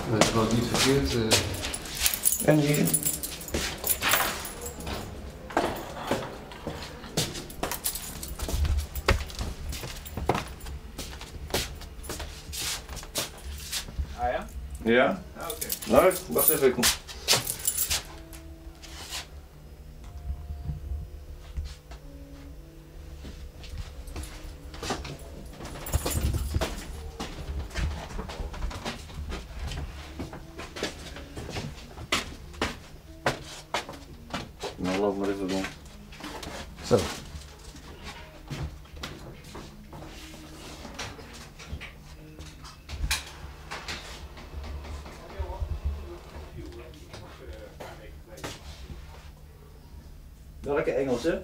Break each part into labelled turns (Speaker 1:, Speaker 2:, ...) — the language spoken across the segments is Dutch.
Speaker 1: Dat was niet verkeerd.
Speaker 2: En hier?
Speaker 3: Ah ja?
Speaker 2: Ja?
Speaker 3: Ah, oké.
Speaker 2: Nou, wacht even. Nou, loop maar even rond.
Speaker 1: Zo.
Speaker 2: Welke Engelse?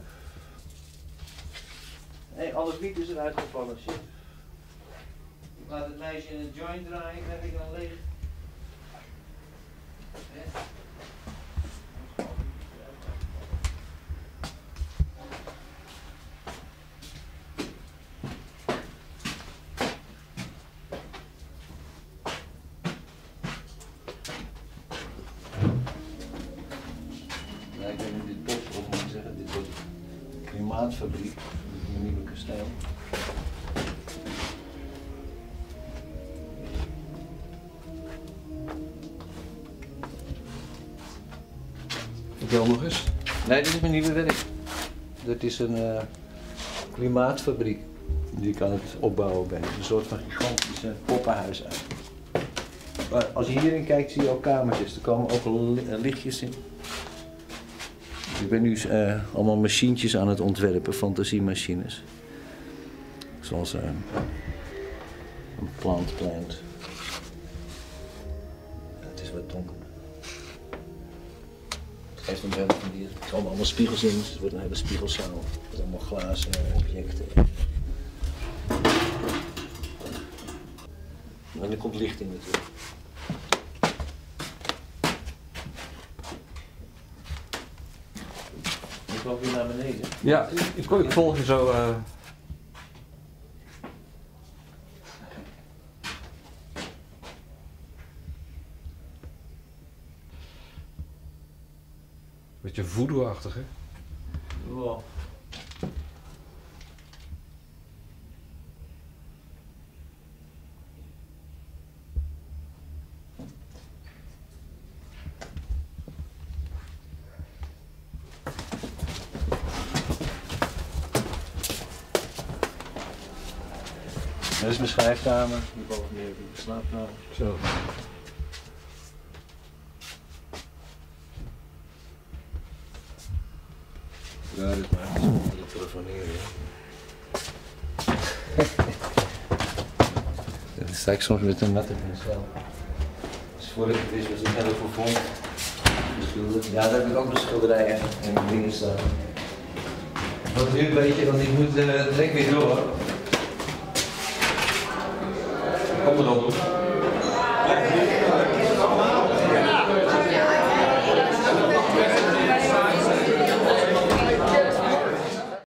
Speaker 2: Nee, alles wiet is eruit gevallen, shit. Ik laat het meisje in een joint draaien, krijg ik dan leeg. Ja, ik weet niet dit pot op moet zeggen, dit wordt klimaatfabriek, een nieuwe kasteel.
Speaker 1: Vertel nog eens.
Speaker 2: Nee, dit is mijn nieuwe werk. Dit is een klimaatfabriek die ik aan het opbouwen ben. Een soort van gigantische poppenhuis uit. Maar als je hierin kijkt zie je ook kamertjes, er komen ook lichtjes in. Ik ben nu allemaal machientjes aan het ontwerpen, fantasiemachines. Zoals een plant. Het is wat donker. Het geeft een beeld van hier. Er komen allemaal spiegels in, dus het wordt een hele spiegelzaal. Met allemaal glazen objecten. En er komt licht in natuurlijk. Ik loop weer naar beneden.
Speaker 1: Ja, ik volg je zo. Beetje voodoo-achtig, hè?
Speaker 2: Wow. Dit is mijn schrijfkamer, hierboven heb ik de slaapkamer.
Speaker 1: Zo.
Speaker 2: Ja, dit maakt het zo te telefoneren. Dat sta ik soms met een natte penseel. Dus voordat ik het wist was ik heel veel vond. Ja, daar heb ik ook nog schilderijen en dingen staan. Wat nu weet je, want ik moet direct weer door.
Speaker 1: Kom erop.